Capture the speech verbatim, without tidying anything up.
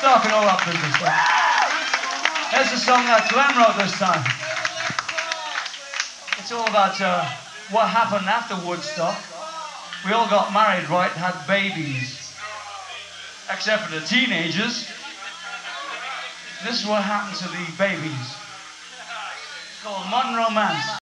rock and roll up in this one. Here's a song that Glenn wrote this time. It's all about uh, what happened after Woodstock. We all got married, right, had babies. Except for the teenagers. This is what happened to the babies. It's called Modern Romance.